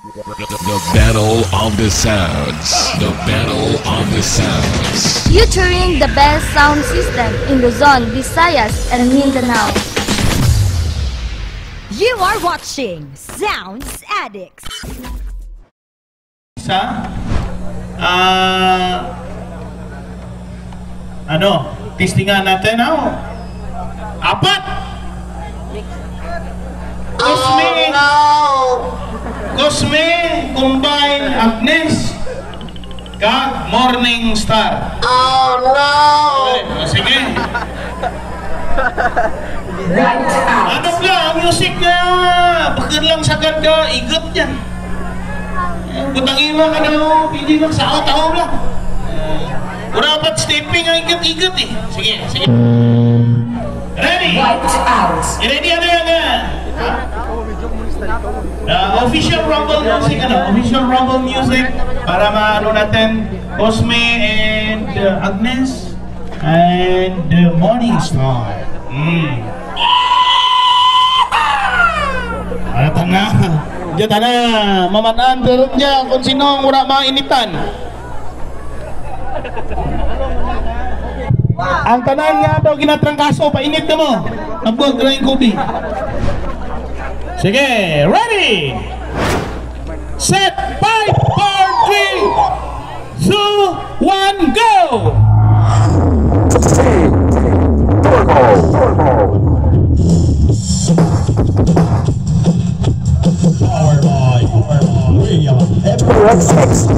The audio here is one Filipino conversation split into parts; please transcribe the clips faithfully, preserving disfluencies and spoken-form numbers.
The battle of the sounds. The battle of the sounds. Featuring the best sound system in Luzon, Visayas, and Mindanao. You are watching Sounds Addicts. Isa, ah, ano, testingan natin, oh. Apat! Cosme! Cosme, Combine, Agnes, kag Morning Star. Oh no! Okay, sige. Ano ka, ang music na, bakit lang sagad ka, igot yan. Butang ima ka na, pili lang sa tao lang. Wala ba't stepping ang igot-igot eh. Sige, sige. Ready? Ready ano yan nga? Uh, official Rumble music, ano? Official Rumble music para maano natin Cosme and uh, Agnes and uh, Morning Star. Mm. Ano ta na? Diyan ta na, mamanaan pero niya kung sino ang wala mainitan. Ang tanan niya daw ginatrangkaso, painit na mo. Abog na yung kubi. Sige, ready! Set, five, four, three, two, one, go! Power boy, power boy, William, F X,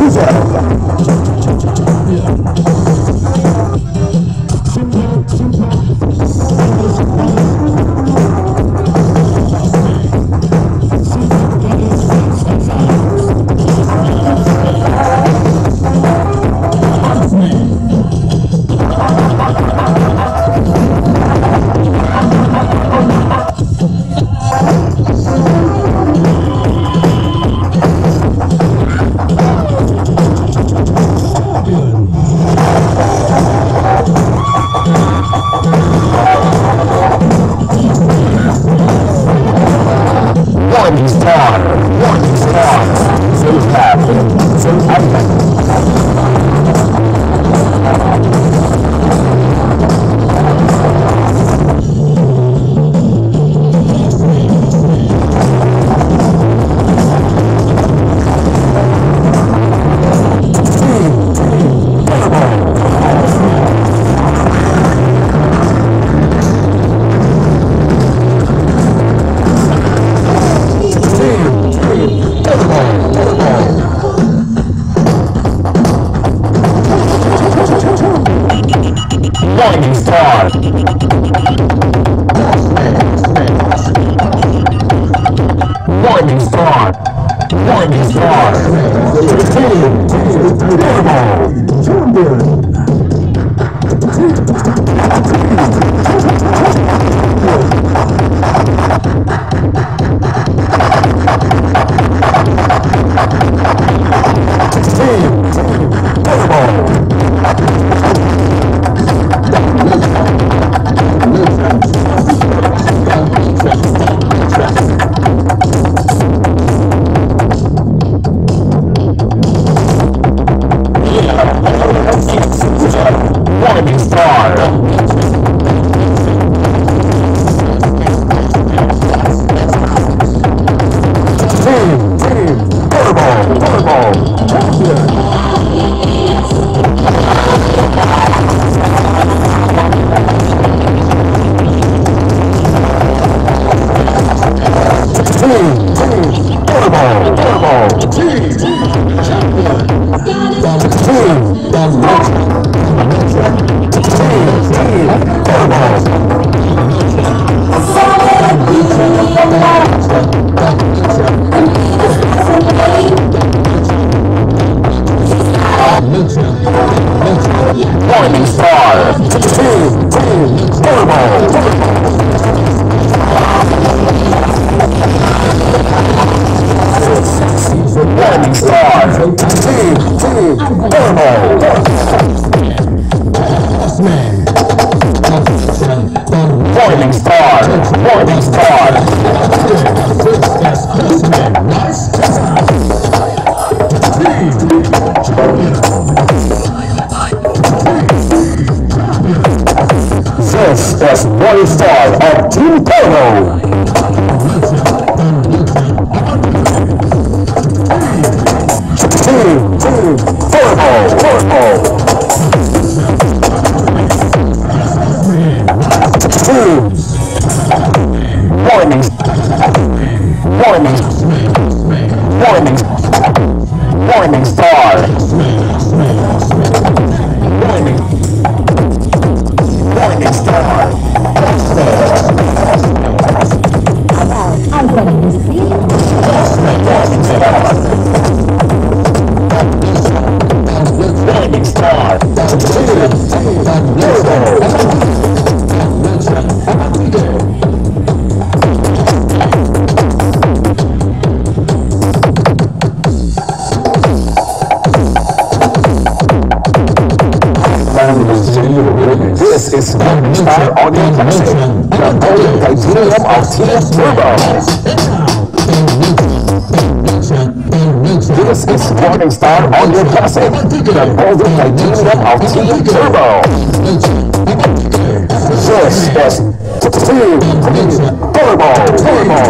Morning Star, two, two, Morning Star, two, two, Morning Star, Morning Star. Morning Star of Team Turbo. Team, Team Turbo, Turbo. Team. Morning. Morning. Morning. Morning Star. Morning. Morning Star. I'm going to see. Morning Star. Morning Star. This is Morning Star Audio Classic, the golden titanium of Team Turbo. This is Morning Star Audio Classic, the golden titanium of Team Turbo. This is Team Turbo, Turbo.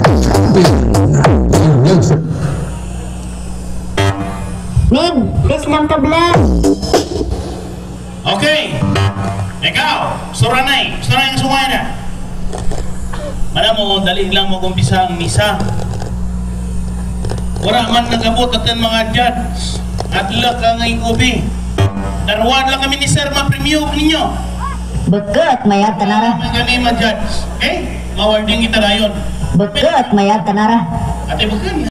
Min, tes lang tablet. Okay. Ikaw, suranay. Suranay ang sumaya na. Mana mo, dali lang mo kumpisa ang misa. Wala man nagabot natin mga judge. Adla ka ngayong ubi. Darwan lang kami ni Sir ma-premyo ninyo. Bekat mayat tanara. Magani ma-judge. Eh, mawarding kita na yun. Bekat mayat tanara. Ate bukan.